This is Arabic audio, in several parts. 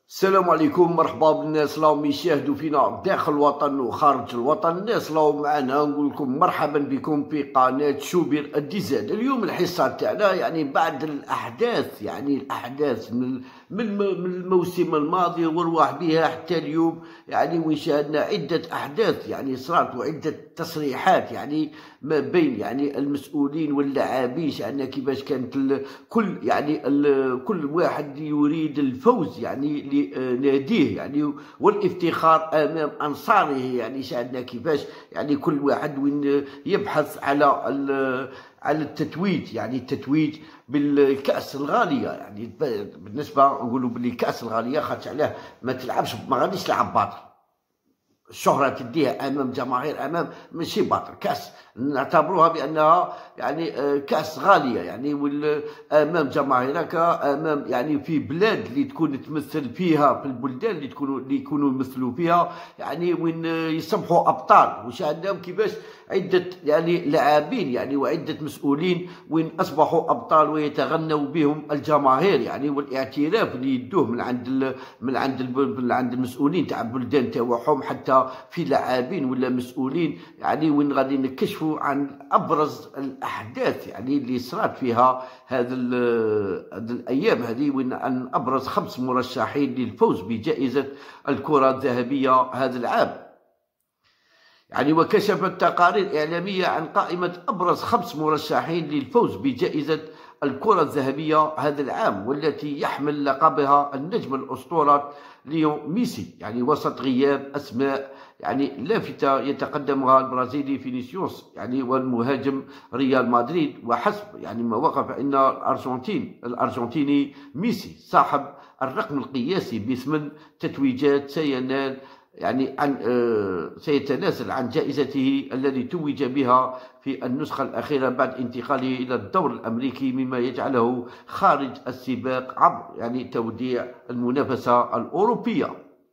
السلام عليكم، مرحبا بالناس راهم يشاهدوا فينا داخل الوطن وخارج الوطن. الناس راهم معنا، نقول لكم مرحبا بكم في قناة شوبير الديزاد. اليوم الحصة تاعنا بعد الأحداث، الأحداث من الموسم الماضي ورواح بها حتى اليوم، وين شاهدنا عدة أحداث صارت، وعدة تصريحات ما بين المسؤولين واللاعبين. شاهدنا كيفاش كانت كل واحد يريد الفوز لناديه والافتخار امام انصاره. شاهدنا كيفاش كل واحد وين يبحث على التتويج، التتويج بالكأس الغالية. بالنسبة نقولوا بلي كأس الغالية خاطش علاه ما غاديش تلعب باطل. الشهرة تديها امام جماهير، امام ماشي باطل، كاس نعتبروها بانها كاس غاليه، امام جماهيرك، امام في بلاد اللي تكون تمثل فيها، في البلدان اللي يكونوا يمثلوا فيها، وين يصبحوا ابطال. وشاهدناهم كيفاش عده لاعبين وعده مسؤولين وين اصبحوا ابطال ويتغنوا بهم الجماهير، والاعتراف اللي يدوه من عند المسؤولين تاع البلدان تاعهم، حتى في لاعبين ولا مسؤولين وين غادي نكشفوا عن ابرز الاحداث اللي صارت فيها هذه الايام هذه، وين عن ابرز 5 مرشحين للفوز بجائزه الكره الذهبيه هذا العام. وكشفت تقارير إعلامية عن قائمة أبرز 5 مرشحين للفوز بجائزة الكرة الذهبية هذا العام، والتي يحمل لقبها النجم الأسطورة ليو ميسي، وسط غياب أسماء لافتة يتقدمها البرازيلي فينيسيوس والمهاجم ريال مدريد وحسب ما وقف أن الأرجنتيني ميسي صاحب الرقم القياسي ب8 تتويجات سيتنازل عن جائزته الذي توج بها في النسخة الأخيرة بعد انتقاله إلى الدور الأمريكي، مما يجعله خارج السباق عبر توديع المنافسة الأوروبية.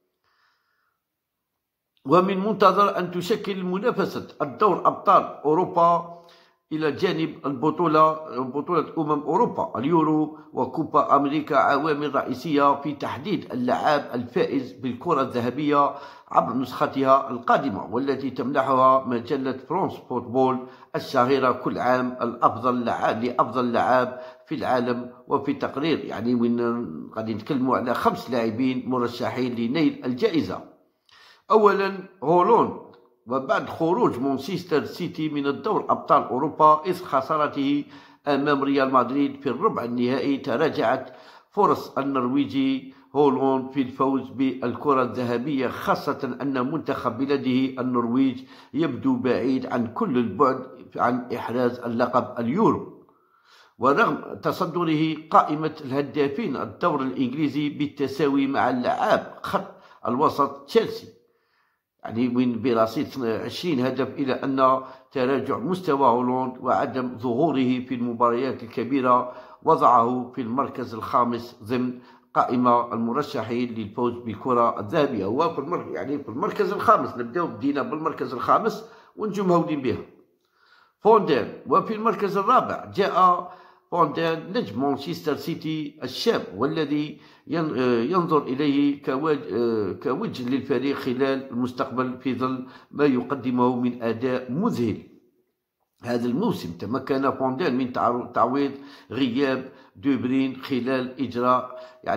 ومن منتظر أن تشكل منافسة الدور أبطال أوروبا إلى جانب بطولة أوروبا، اليورو وكوبا أمريكا عوامل رئيسية في تحديد اللاعب الفائز بالكرة الذهبية عبر نسختها القادمة، والتي تمنحها مجلة فرانس فوتبول الشهيرة كل عام لأفضل لاعب في العالم. وفي تقرير وين غادي نتكلموا على 5 لاعبين مرشحين لنيل الجائزة. أولا هولاند، وبعد خروج مانشستر سيتي من الدور أبطال أوروبا إذ خسارته أمام ريال مدريد في الربع النهائي، تراجعت فرص النرويجي هولاند في الفوز بالكرة الذهبية، خاصة أن منتخب بلاده النرويج يبدو بعيد عن كل البعد عن إحراز اللقب اليورو. ورغم تصدره قائمة الهدافين الدور الإنجليزي بالتساوي مع اللاعب خط الوسط تشيلسي وين برصيد 20 هدف، إلى أن تراجع مستوى هولاند وعدم ظهوره في المباريات الكبيرة وضعه في المركز الخامس ضمن قائمة المرشحين للفوز بالكرة الذهبية. هو في المركز الخامس، بدينا بالمركز الخامس ونجم مهودين بها فوندان. وفي المركز الرابع جاء فوندان نجم مانشستر سيتي الشاب، والذي ينظر إليه كوجه للفريق خلال المستقبل في ظل ما يقدمه من أداء مذهل هذا الموسم. تمكن فوندان من تعويض غياب دوبرين خلال إجراء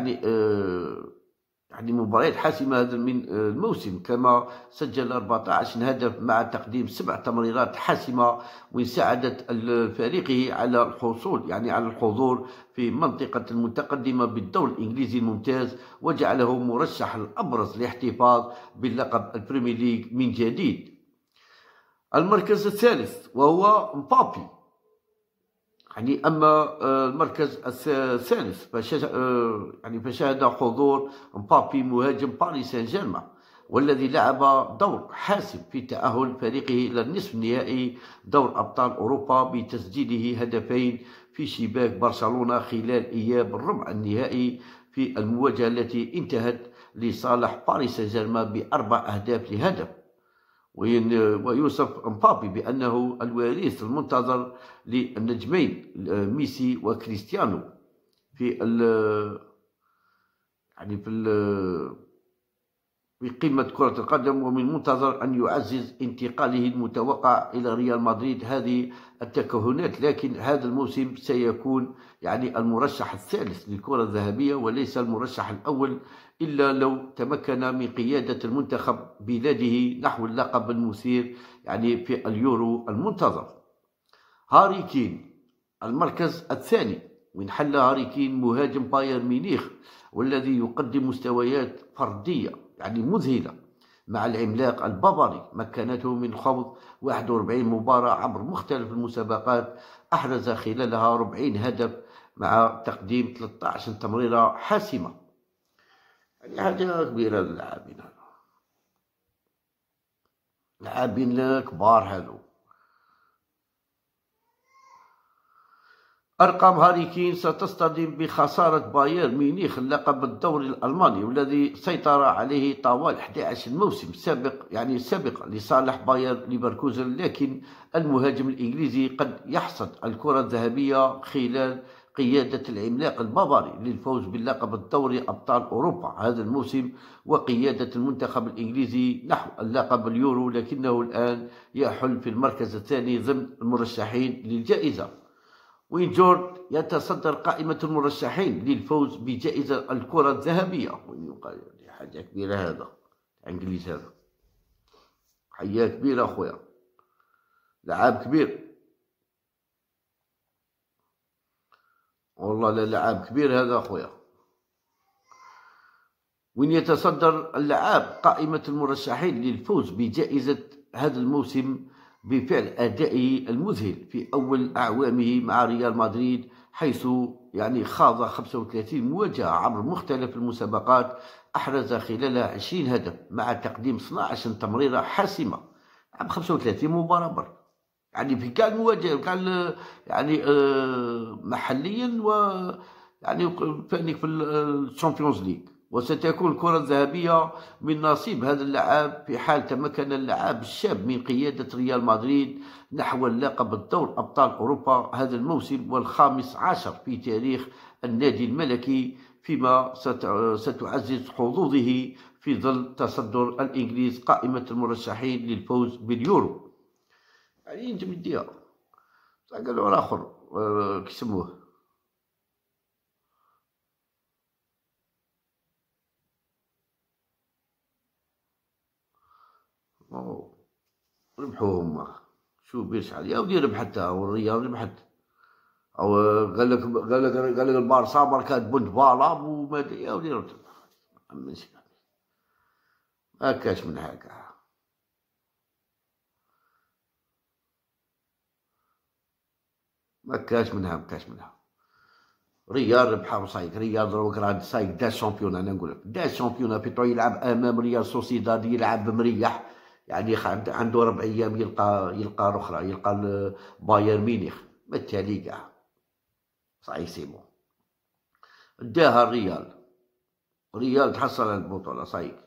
مباريات حاسمة هذا من الموسم، كما سجل 14 هدف مع تقديم 7 تمريرات حاسمة، وين ساعدت فريقه على الحصول على الحضور في منطقة المتقدمة بالدوري الإنجليزي الممتاز، وجعله مرشح الأبرز لاحتفاظ باللقب البريمير ليج من جديد. المركز الثالث وهو مبابي. أما المركز الثالث فشهد حضور مبابي مهاجم باريس سان جيرمان، والذي لعب دور حاسم في تأهل فريقه إلى النصف النهائي دور أبطال أوروبا بتسجيله هدفين في شباك برشلونة خلال إياب الربع النهائي في المواجهة التي انتهت لصالح باريس سان جيرمان ب4 أهداف لهدف. ويوصف مبابي بأنه الوارث المنتظر للنجمين ميسي وكريستيانو في يعني في قمة كرة القدم، ومن المنتظر أن يعزز انتقاله المتوقع إلى ريال مدريد هذه التكهنات. لكن هذا الموسم سيكون يعني المرشح الثالث للكرة الذهبية وليس المرشح الأول، إلا لو تمكن من قيادة المنتخب بلاده نحو اللقب المثير يعني في اليورو المنتظر. هاري كين المركز الثاني، وين حل هاري كين مهاجم بايرن ميونخ والذي يقدم مستويات فردية يعني مذهلة مع العملاق البافاري. مكنته من خوض 41 مباراة عبر مختلف المسابقات، أحرز خلالها 40 هدف مع تقديم 13 تمريرة حاسمة. يعني حاجة كبيرة للاعبين، لاعبين كبار هذو. أرقام هاري كين ستصطدم بخسارة بايرن ميونخ اللقب الدوري الألماني والذي سيطر عليه طوال 11 موسم سابقا لصالح بايرن ليفركوزن. لكن المهاجم الإنجليزي قد يحصد الكرة الذهبية خلال قيادة العملاق البافاري للفوز باللقب الدوري أبطال أوروبا هذا الموسم، وقيادة المنتخب الإنجليزي نحو اللقب اليورو، لكنه الآن يحل في المركز الثاني ضمن المرشحين للجائزة. وين جورج يتصدر قائمة المرشحين للفوز بجائزة الكرة الذهبية. حاجة كبيرة هذا الإنجليز، هذا حياة كبيرة أخويا، لعاب كبير والله، لا لعاب كبير هذا أخويا. وين يتصدر اللعاب قائمة المرشحين للفوز بجائزة هذا الموسم بفعل أدائه المذهل في أول أعوامه مع ريال مدريد، حيث يعني خاض 35 مواجهة عبر مختلف المسابقات، أحرز خلالها 20 هدف مع تقديم 12 تمريرة حاسمة عبر 35 مباراة برك. يعني في كاع المواجهة كاع يعني محليا و يعني في الشامبيونز ليغ. وستكون الكرة الذهبية من نصيب هذا اللاعب في حال تمكن اللاعب الشاب من قيادة ريال مدريد نحو اللقب الدور أبطال أوروبا هذا الموسم، والخامس عشر في تاريخ النادي الملكي، فيما ستعزز حظوظه في ظل تصدر الإنجليز قائمة المرشحين للفوز باليورو. يعني انت بديها قالوا الآخر كيسموه ربحوا هما، شو بيش علي يا ودي ربحت، او الريال ربحت، او قال لك البارسا بركات بنت بالاب وما ادري يا ودي ربحت. ما كاش من هكا، ما كاش منها. ريال ربحها وصايك، ريال دروك راه صايك دا الشامبيون. انا نقول لك دا الشامبيون بيتو يلعب امام ريال سوسيداد، يلعب مريح، يعني عنده 4 ايام يلقى الاخرى، يلقى بايرن ميونخ، بالتالي كاع صايك سيبو داها الريال تحصل على البطولة صايك.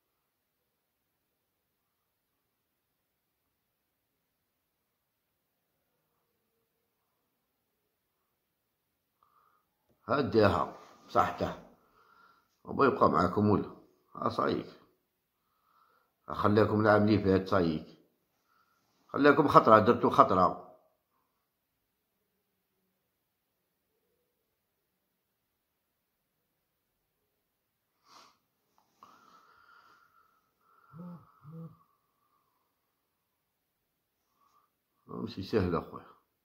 هداها صحته وبيبقى معاكم ولا صايك، خليكم العام اللي فات صايك، خليكم خطرة، درتو خطرة. ماشي سهل اخويا.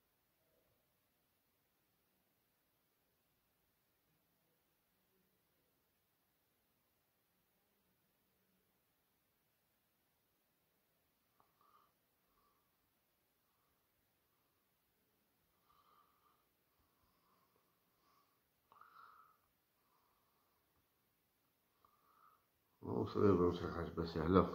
وصغير حاجة سهلة.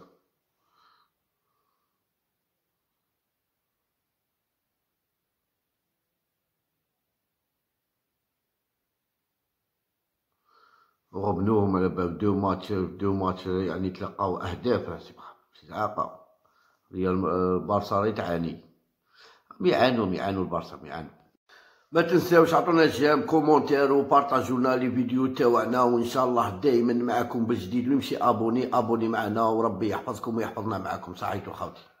وغبنوهم على باب دو ماتش يعني تلقاو أهداف عاقة. ريال بارسا تعاني، يعانوا البارسا يعانوا. ما تنساوش عطونا جيم كومونتير وبارطاجونا لي فيديو تاوعنا، وان شاء الله دائما معكم بجديد. ويمشي ابوني معنا، وربي يحفظكم ويحفظنا معكم. صحيتو خاوتي.